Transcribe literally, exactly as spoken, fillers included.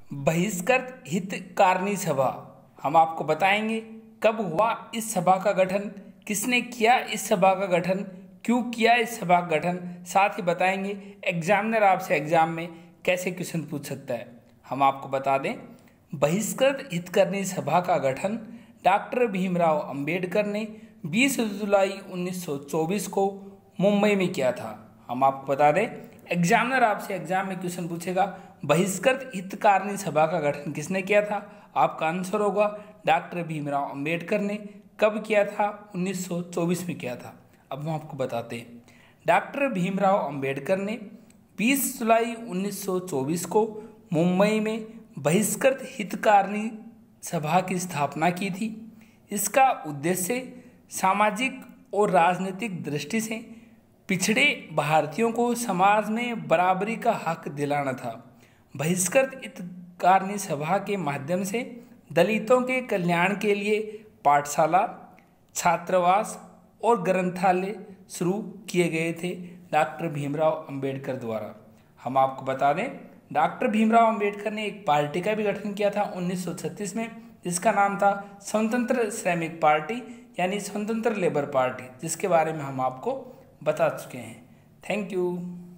बहिष्कृत हितकारिणी सभा। हम आपको बताएंगे कब हुआ इस सभा का गठन, किसने किया इस सभा का गठन, क्यों किया इस सभा का गठन। साथ ही बताएंगे एग्जामिनर आपसे एग्जाम में कैसे क्वेश्चन पूछ सकता है। हम आपको बता दें, बहिष्कृत हितकारिणी सभा का गठन डॉक्टर भीमराव अंबेडकर ने बीस जुलाई उन्नीस सौ चौबीस को मुंबई में किया था। हम आपको बता दें, एग्जामिनर आपसे एग्जाम में क्वेश्चन पूछेगा बहिष्कृत हितकारिणी सभा का गठन किसने किया था। आपका आंसर होगा डॉक्टर भीमराव अंबेडकर ने। कब किया था? उन्नीस सौ चौबीस में किया था। अब हम आपको बताते हैं, डॉक्टर भीमराव अंबेडकर ने बीस जुलाई उन्नीस सौ चौबीस को मुंबई में बहिष्कृत हितकारिणी सभा की स्थापना की थी। इसका उद्देश्य सामाजिक और राजनीतिक दृष्टि से पिछड़े भारतीयों को समाज में बराबरी का हक दिलाना था। बहिष्कृत हितकारिणी सभा के माध्यम से दलितों के कल्याण के लिए पाठशाला, छात्रावास और ग्रंथालय शुरू किए गए थे डॉक्टर भीमराव अंबेडकर द्वारा। हम आपको बता दें, डॉक्टर भीमराव अंबेडकर ने एक पार्टी का भी गठन किया था उन्नीस सौ छत्तीस में, जिसका नाम था स्वतंत्र श्रमिक पार्टी यानी स्वतंत्र लेबर पार्टी, जिसके बारे में हम आपको बता चुके हैं। Thank you.